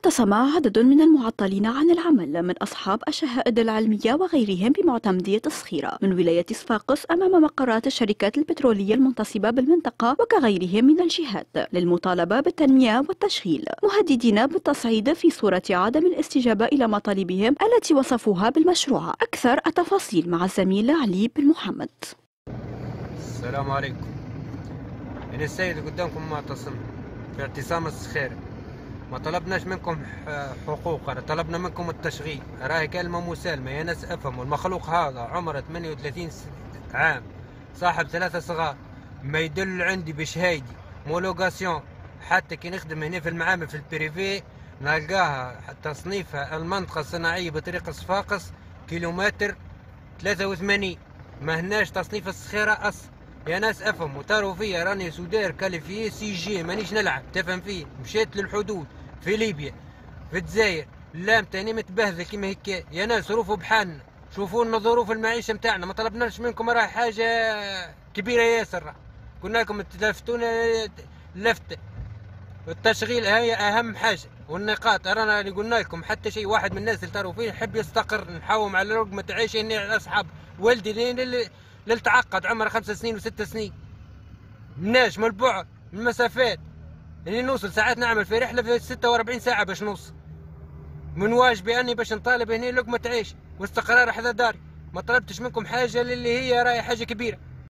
اعتصم عدد من المعطلين عن العمل من أصحاب الشهائد العلمية وغيرهم بمعتمدية الصخيرة من ولاية صفاقس أمام مقرات الشركات البترولية المنتصبة بالمنطقة وكغيرهم من الجهات للمطالبة بالتنمية والتشغيل، مهددين بالتصعيد في صورة عدم الاستجابة إلى مطالبهم التي وصفوها بالمشروعة. أكثر التفاصيل مع الزميل علي بن محمد. السلام عليكم. أنا السيد قدامكم معتصم في اعتصام الصخيرة. ما طلبناش منكم حقوق، طلبنا منكم التشغيل. راهي كلمة مسالمة يا ناس افهموا. المخلوق هذا عمره 38 عام، صاحب 3 صغار، ما يدل عندي بشهايدي مولوغاسيون. حتى كي نخدم هنا في المعامل في البريفي نلقاها تصنيفها المنطقة الصناعية بطريقة صفاقس كيلومتر 83. ما هناش تصنيف الصخيرة أصلا يا ناس افهموا. تاروا فيا راني سودير كاليفي سي جي، مانيش نلعب تفهم فيه. مشيت للحدود في ليبيا في الجزائر، اللام تاني متبهذل كيما هيك يا ناس. ظروفوا بحالنا، شوفوا لنا ظروف المعيشه متاعنا. ما طلبناش منكم راه حاجه كبيره ياسر. قلنا لكم تلفتونا لفته. التشغيل هي اهم حاجه، والنقاط رانا اللي قلنا لكم. حتى شيء واحد من الناس اللي تاروا فيه يحب يستقر، نحاوم على رقمة عيش. اني اصحاب ولدي للتعقد عمره 5 سنين و6 سنين، مناش من البعد من المسافات اللي نوصل ساعات نعمل في رحله في 46 ساعه باش نوصل. من واجبي اني باش نطالب هنا لقمة عيش واستقرار حذا داري. ما طلبتش منكم حاجه اللي هي راهي حاجه كبيره.